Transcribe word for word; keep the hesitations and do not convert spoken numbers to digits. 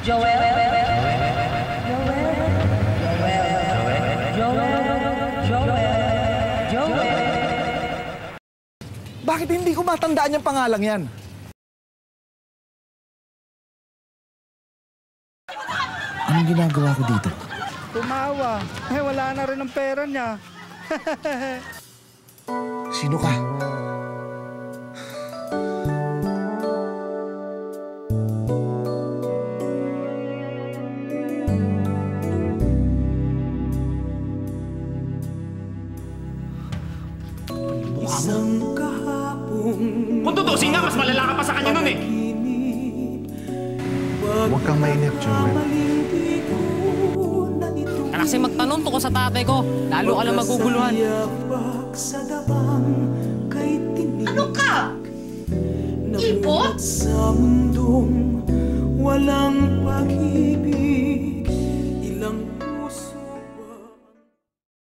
Joel? Joel? Joel? Joel? Joel? Bakit hindi ko matandaan yung pangalang yan? Anong ginagawa ko dito? Tumawa. Eh, wala na rin ang pera niya. Sino ka? Isang kahapon. Kung tutusin nga, mas malala ka pa sa kanya nun eh. Huwag kang mainip, Joel. Kasi magtanong tungkol sa tatay ko, lalo ka lang maguguluhan. Ano ka? Ibot? Sa mundong walang pag-ibig.